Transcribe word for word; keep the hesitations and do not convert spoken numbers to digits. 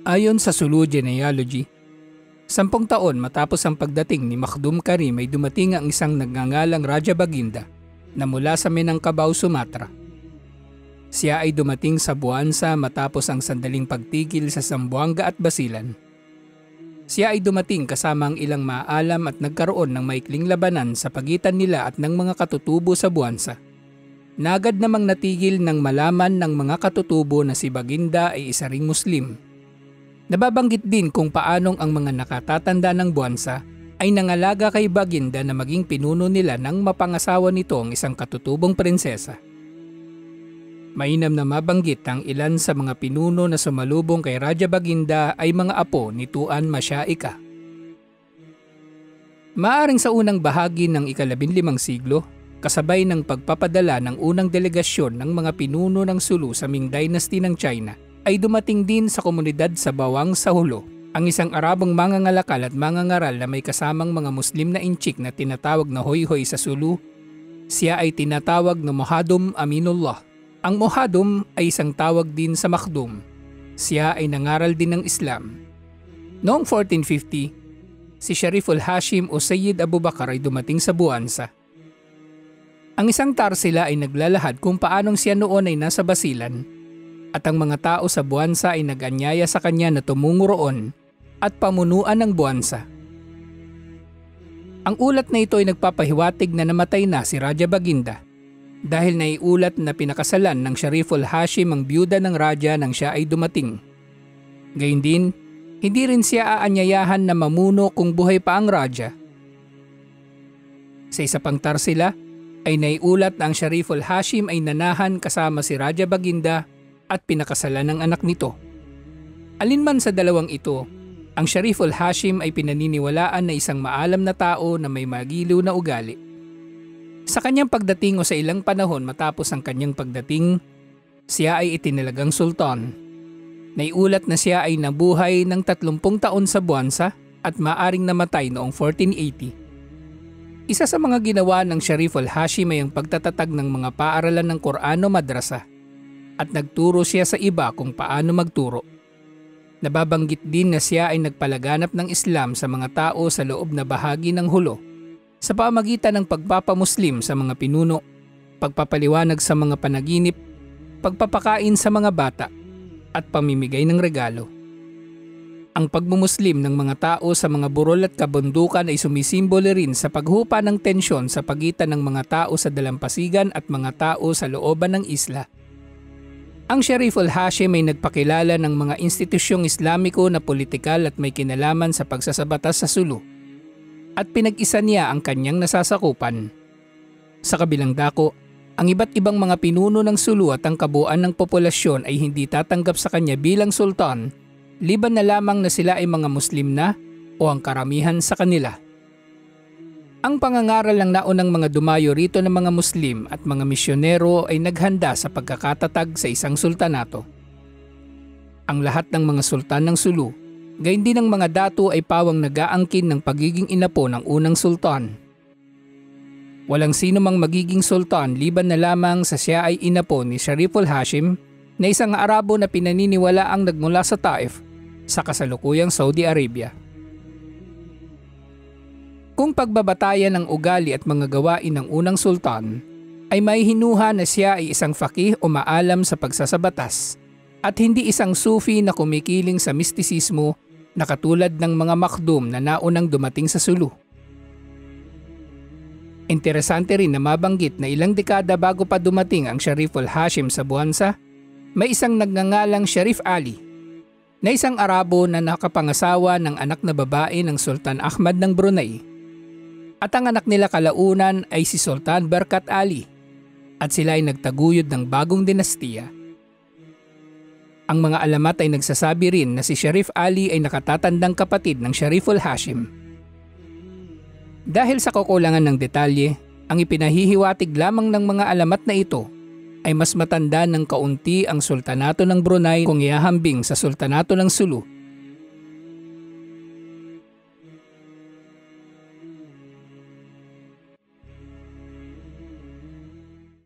Ayon sa Sulu Genealogy, sampung taon matapos ang pagdating ni Makdum Karim ay dumating ang isang nagngangalang Raja Baginda na mula sa Minangkabau, Sumatra. Siya ay dumating sa Buansa matapos ang sandaling pagtigil sa Zamboanga at Basilan. Siya ay dumating kasama ang ilang maalam at nagkaroon ng maikling labanan sa pagitan nila at ng mga katutubo sa Buansa. Nagad namang natigil ng malaman ng mga katutubo na si Baginda ay isa ring Muslim. Nababanggit din kung paanong ang mga nakatatanda ng Buansa ay nangalaga kay Baginda na maging pinuno nila nang mapangasawa nito ang isang katutubong prinsesa. Mainam na mabanggit ang ilan sa mga pinuno na sumalubong kay Raja Baginda ay mga apo ni Tuan Masyaika. Maaring sa unang bahagi ng ikalabinlimang siglo, kasabay ng pagpapadala ng unang delegasyon ng mga pinuno ng Sulu sa Ming Dynasty ng China, ay dumating din sa komunidad sa Bawang sa Hulo, ang isang Arabong mangangalakal at mangangaral na may kasamang mga Muslim na inchik na tinatawag na Hoy-Hoy sa Sulu. Siya ay tinatawag na Mohadum Aminullah. Ang Mohadum ay isang tawag din sa Makdum. Siya ay nangaral din ng Islam. Noong fourteen fifty, si Shariful Hashim o Sayyid Abu Bakar ay dumating sa Buansa. Ang isang tarsila ay naglalahad kung paanong siya noon ay nasa Basilan at ang mga tao sa Buansa ay nag-anyaya sa kanya na tumungo roon at pamunuan ng Buansa. Ang ulat na ito ay nagpapahiwatig na namatay na si Raja Baginda dahil naiulat na pinakasalan ng Shariful Hashim ang byuda ng Raja nang siya ay dumating. Gayun din, hindi rin siya aanyayahan na mamuno kung buhay pa ang Raja. Sa isa pang tarsila, ay naiulat na ang Shariful Hashim ay nanahan kasama si Raja Baginda at pinakasalan ng anak nito. Alinman sa dalawang ito, ang Shariful Hashim ay pinaniniwalaan na isang maalam na tao na may magiliw na ugali. Sa kanyang pagdating o sa ilang panahon matapos ang kanyang pagdating, siya ay itinalagang sultan. Naiulat na siya ay nabuhay ng tatlumpung taon sa Buansa at maaring namatay noong fourteen eighty. Isa sa mga ginawa ng Shariful Hashim ay ang pagtatatag ng mga paaralan ng Qur'an o madrasa at nagturo siya sa iba kung paano magturo. Nababanggit din na siya ay nagpalaganap ng Islam sa mga tao sa loob na bahagi ng Hulo sa pamagitan ng pagpapamuslim sa mga pinuno, pagpapaliwanag sa mga panaginip, pagpapakain sa mga bata at pamimigay ng regalo. Ang pagmumuslim ng mga tao sa mga burol at kabundukan ay sumisimbolo rin sa paghupa ng tensyon sa pagitan ng mga tao sa dalampasigan at mga tao sa looban ng isla. Ang Shariful Hashim ay nagpakilala ng mga institusyong Islamiko na politikal at may kinalaman sa pagsasabatas sa Sulu at pinag-isa niya ang kanyang nasasakupan. Sa kabilang dako, ang iba't ibang mga pinuno ng Sulu at ang kabuuan ng populasyon ay hindi tatanggap sa kanya bilang sultan, liban na lamang na sila ay mga Muslim na o ang karamihan sa kanila. Ang pangangaral ng naunang mga dumayo rito ng mga Muslim at mga misyonero ay naghanda sa pagkakatatag sa isang sultanato. Ang lahat ng mga sultan ng Sulu, gayon din ang mga dato ay pawang nag-aangkin ng pagiging inapo ng unang sultan. Walang sino mang magiging sultan liban na lamang sa siya ay inapo ni Shariful Hashim na isang Arabo na pinaniniwala ang nagmula sa Taif sa kasalukuyang Saudi Arabia. Kung pagbabatayan ng ugali at mga gawain ng unang sultan, ay may hinuha na siya ay isang fakih o maalam sa pagsasabatas at hindi isang sufi na kumikiling sa mistisismo na katulad ng mga Makdum na naunang dumating sa Sulu. Interesante rin na mabanggit na ilang dekada bago pa dumating ang Shariful Hashim sa Buansa, may isang nagngangalang Sharif Ali na isang Arabo na nakapangasawa ng anak na babae ng Sultan Ahmad ng Brunei. At ang anak nila kalaunan ay si Sultan Barkat Ali at sila ay nagtaguyod ng bagong dinastiya. Ang mga alamat ay nagsasabi rin na si Sharif Ali ay nakatatandang kapatid ng Shariful Hashim. Dahil sa kakulangan ng detalye, ang ipinahihiwatig lamang ng mga alamat na ito ay mas matanda ng kaunti ang Sultanato ng Brunei kung ihahambing sa Sultanato ng Sulu